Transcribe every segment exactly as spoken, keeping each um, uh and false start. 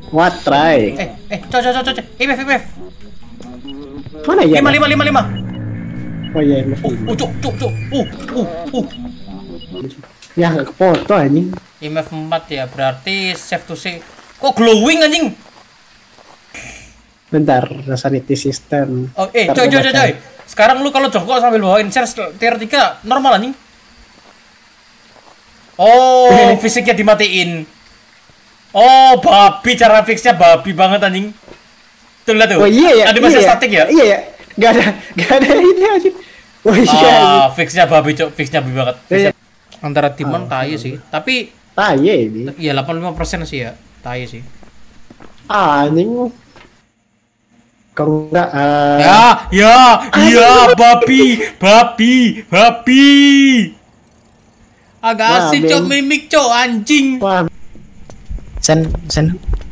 What try? Eh, eh, coy, coy, coy, coy. I M F, I M F. Mana ya? Lima, lima, lima, lima. Oh iya, I M F. Uh, cuk, cuk, cuk. Uh, uh, uh. Ya, gak kefoto anjing. I M F empat ya, berarti save to save. Kok glowing anjing? Bentar, sanity system. Oh, eh, Ntar coy, gua coy, coy, baca. coy. Sekarang lu kalau jongkok sambil bawain share tier tiga normal anjing. Oh, fisiknya dimatiin. Oh, babi, cara fixnya babi banget anjing. Tuh lihat tuh. Oh iya ya. Ada masih iya, statik ya? Iya ya. Gak ada, gak ada ini anjing. Oh iya. Ah, fixnya babi, cok. Fixnya babi banget. Fixnya. Antara Timon Oh. tai sih, tapi Ah iya ini. ya delapan puluh lima persen sih ya. Tai sih. Ah anjing. Kalau enggak uh... Ya, ya, ya, babi, babi, babi. Agak Wah, asik, Beng. cok, mimik, cok, anjing. Wah, Sen, sen.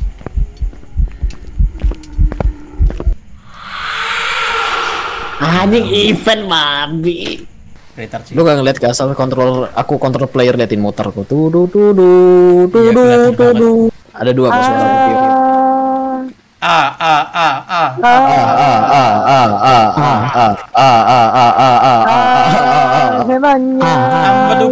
anjing event babi. Retard sih. Lu gak ngeliat gak asal kontrol aku kontrol player liatin motorku. Tuh tuh tuh tuh Iya, kelihatan tuh tuh. Ada dua kok suara kiri. Ah, ah, ah, ah. Ah ah ah ah ah ah ah ah ah ah ah ah ah. Apa tuh,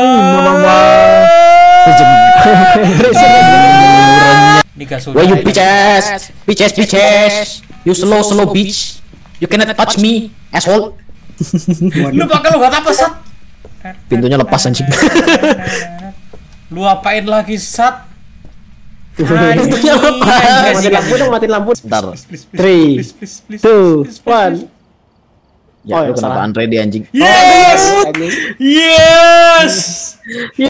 Why you bitches? Bitches, bitches. You slow, slow bitch. You cannot touch me, asshole. Lu pakai lu gak apa, Sat? Pintunya lepas anjing. Lu apain lagi, Sat? Pintunya lepas. Mati lampu dong, mati lampu. Bentar. Three, two, one. Ya, Oh, lu kenapa salah. Andre di anjing? Yes! Anjing. Yes!